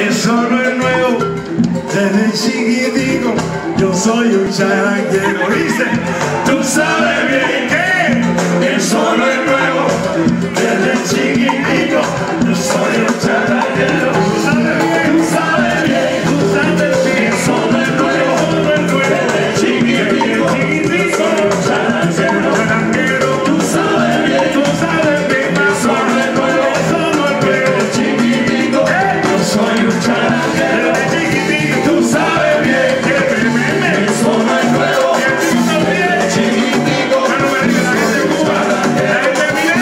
Eso no es nuevo, desde chiquitico yo soy un charanguero. Dice, tú sabes bien que eso no es nuevo, desde chiquitico yo soy un charanguero. Tú sabes bien, tú sabes bien, tú sabes bien, eso no es nuevo, desde chiquitico yo soy un charanguero. Tú sabes bien, eso no es nuevo, desde chiquitico yo soy un charanguero. Tú sabes bien que eso no es nuevo, desde chiquitico yo soy un charanguero.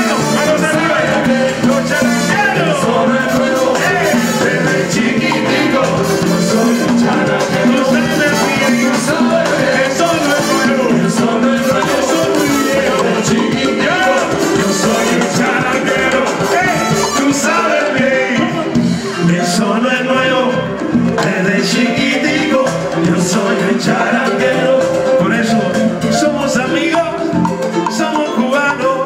Los charangueros, eso no es nuevo, desde chiquitico yo soy un charanguero. Tú sabes bien, eso no es nuevo, eso no es nuevo, eso es muy viejo. Desde chiquitico yo soy un charanguero. Tú sabes bien, eso no es nuevo, desde chiquitico yo soy un charanguero. Por eso somos amigos, somos cubanos.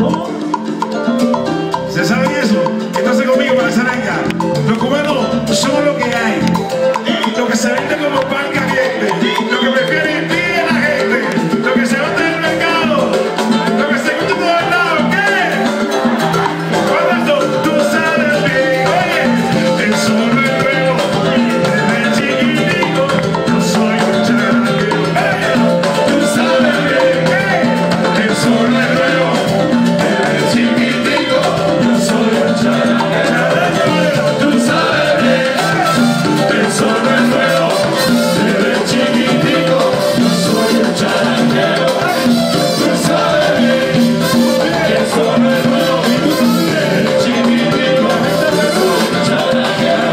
¿Se saben eso? Entonces conmigo para zaranga. Los cubanos somos lo que hay, lo que se vende como pan caliente, lo que prefieren pide la gente, lo que se vende en el mercado, lo que se gusta en todos lados. ¿Qué? Cuando tú sabes bien, oye, eso no es nuevo, desde chiquitico yo soy un charanguero. Tú sabes bien, eso no es nuevo, desde chiquitico yo soy un charanguero. Tú sabes bien, eso no es nuevo, desde chiquitico yo soy un charanguero. Tú sabes bien, eso no es nuevo, desde chiquitico yo soy un charanguero.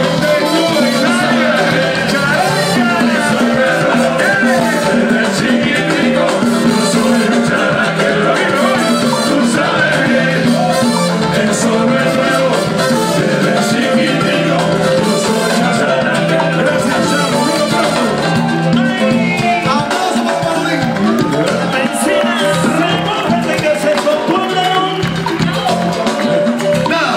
Desde chiquitico yo soy un charanguero. Tú sabes bien, eso no es nuevo, desde chiquitico yo soy un charanguero. Gracias, chamo. ¡Aplausos para Paulín! Nada.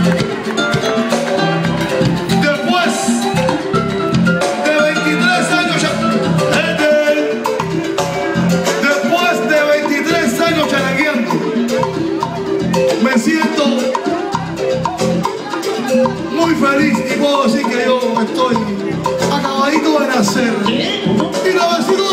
Después de 23 años después de 23 años charangueando, me siento muy feliz y puedo decir que yo estoy acabadito de nacer. Y lo vecino